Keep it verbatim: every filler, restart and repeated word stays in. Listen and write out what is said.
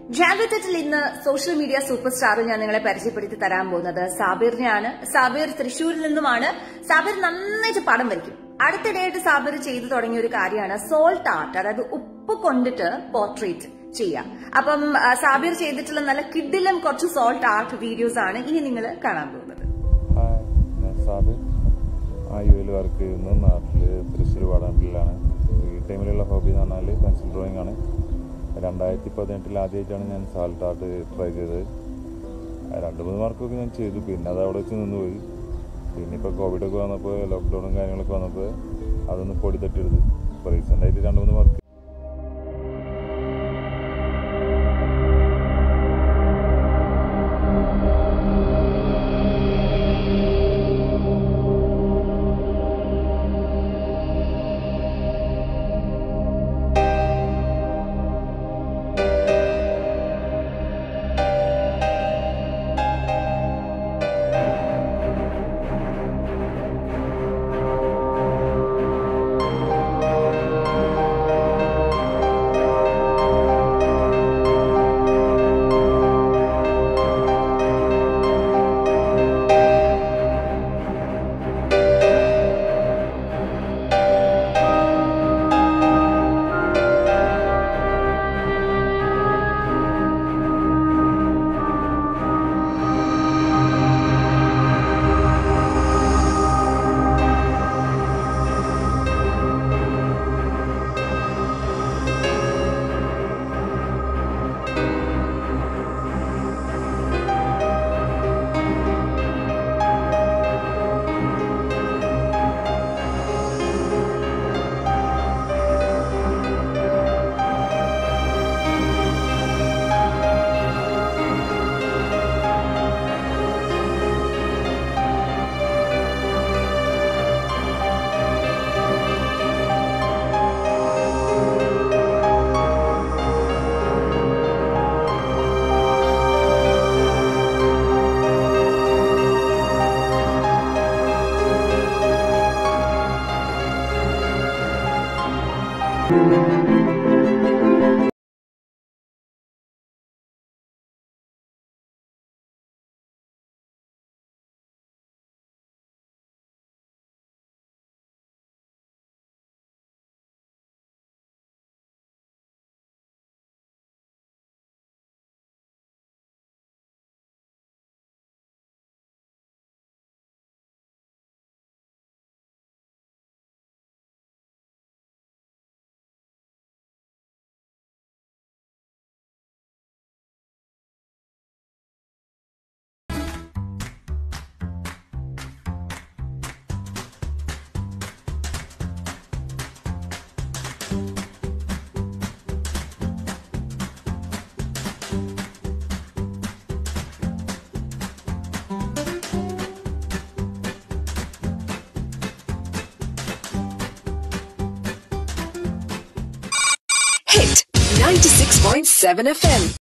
ജാൻവിറ്ററ്റിൽ ഇന്ന് social media super സ്റ്റാറിൽ ഞാൻ നിങ്ങളെ പരിചയപ്പെടുത്തി തരാൻ പോകുന്നത് സാബിറിനെയാണ്. സാബിർ തൃശ്ശൂരിൽ നിന്നുമാണ്. സാബിർ നന്നായിട്ട് പടം വരയ്ക്കും. അടുത്തിടെയായിട്ട് സാബിർ ചെയ്തു തുടങ്ങിയ ഒരു കാര്യമാണ് സോൾട്ട് ആർട്ട്, അതായത് ഉപ്പ് കൊണ്ടിട്ട് പോർട്രേറ്റ് ചെയ്യാം. അപ്പം സാബിർ ചെയ്തിട്ടുള്ള നല്ല കിഡിലും കുറച്ച് സോൾട്ട് ആർട്ട് വീഡിയോസ് ആണ് ഇനി നിങ്ങൾ കാണാൻ പോകുന്നത്. സാബിർ ആ യു എൽ വർക്ക് ചെയ്യുന്നു. നാട്ടില് തൃശ്ശൂർ വാടാട്ടിലാണ്. ഈ ടൈമിലുള്ള ഹോബി എന്ന് പറഞ്ഞാൽ പെൻസിൽ ഡ്രോയിങ് ആണ്. രണ്ടായിരത്തി പതിനെട്ടിൽ ആദ്യമായിട്ടാണ് ഞാൻ സാൾട്ട് ആർട്ട് ട്രൈ ചെയ്തത്. രണ്ട് മൂന്ന് മാർക്കൊക്കെ ഞാൻ ചെയ്തു. പിന്നെ അത് അവിടെ വെച്ച് നിന്നുപോയി. പിന്നെ ഇപ്പോൾ കോവിഡൊക്കെ വന്നപ്പോൾ ലോക്ക്ഡൗണും കാര്യങ്ങളൊക്കെ വന്നപ്പോൾ അതൊന്ന് പൊടി തട്ടിയെടുത്ത് ഇപ്പോൾ റീസെൻ്റായിട്ട് രണ്ട് മൂന്ന് mark. Hit ninety-six point seven F M.